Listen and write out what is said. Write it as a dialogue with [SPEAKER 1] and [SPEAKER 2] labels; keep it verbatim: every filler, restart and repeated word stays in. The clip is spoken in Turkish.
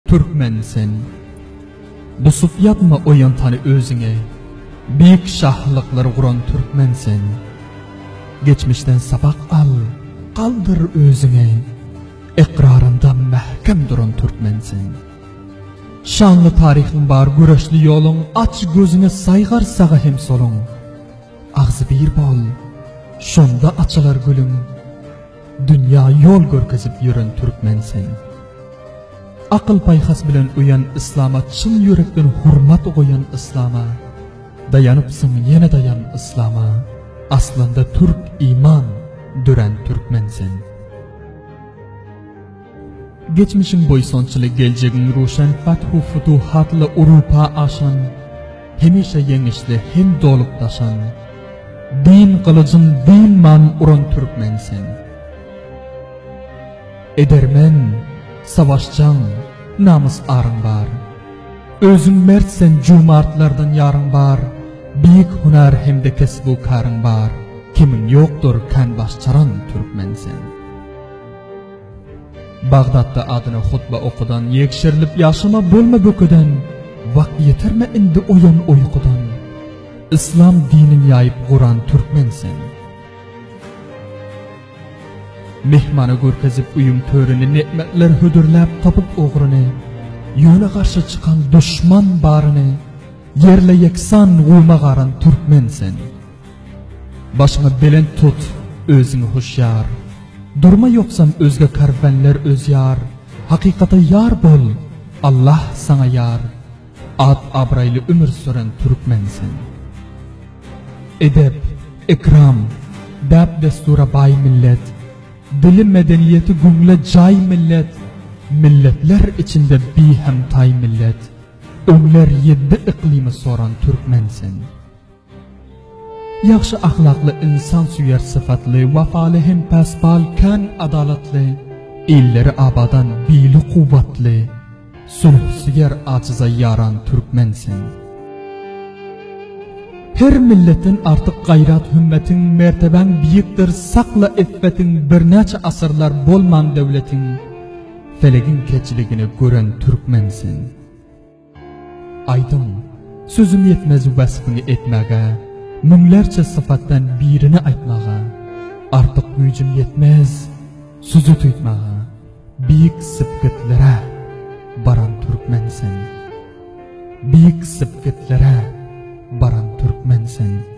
[SPEAKER 1] Türkmensin. Bu sufyatma oyan tanı özüne, büyük şahlıkları kuran Türkmensin. Geçmişten sabak al, kaldır özüne, ikrarında mahkem duran Türkmensin. Şanlı tarihin var güreşli yolun, aç gözüne saygar sağı hem solun. Ağzı bir bol, şonda açılır gülüm, dünya yol görkezip yürün Türkmensin. Akıl payhas bilen uyan İslam'a, çın yürekten hurmat koyan İslam'a, dayanıpsın yine dayan İslam'a, aslında Türk iman düren Türkmensin. Geçmişin boysonçılı geleceğin ruşen, fathu futuhatlı Urupa aşan, hemişe yenişli hem dolup taşan, din kılıcın din man uran Türkmensin. Edermen, savaşcan, namus arın var. Özün mertsen cumartlardan yarın var. Büyük hunar hem de kesbu karın var. Kimin yoktur kan başçaran Türkmensin. Bağdat'ta adına hutba okudan, yekşirilip yaşama bulma böküden, vakti yeter mi indi oyan uykudan? İslam dinin yayıp Kur'an Türkmensin. Mehmanı görkezip uyum törünü, nimetler hüdürlep tapıp oğrunu, yöne karşı çıkan düşman barını, yerle yeksan gulmağaran Türkmensin. Başına belen tut, özünü huşyar, durma yoksan özge karvenler öz yar, hakikata yar bol, Allah sana yar, ad abraylı ömür süren Türkmensin. Edep, ikram, dab destura bay millet, dilim medeniyeti gümle cay millet, milletler içinde bihem tay millet, ömler yedi iklimi soran Türkmensin. Yaxşı ahlaklı insan süyer sıfatlı, vafalı hem pasbal kan adalatlı, illeri abadan bili kuvvetli, sulh süyer aciza yaran Türkmensin. Her milletin artık gayrat hümmetin, merteben büyüktür, sakla iffetin, bir neçe asırlar bolman devletin, felegin keçiligini gören Türkmensin. Aydın, sözüm yetmez vasfını etmege, mümlerce sıfattan birini aytmağa, artık gücüm yetmez, sözü tutmağa, büyük sıbgıtlere baran Türkmensin. Büyük sıbgıtlere baran Türkmensin.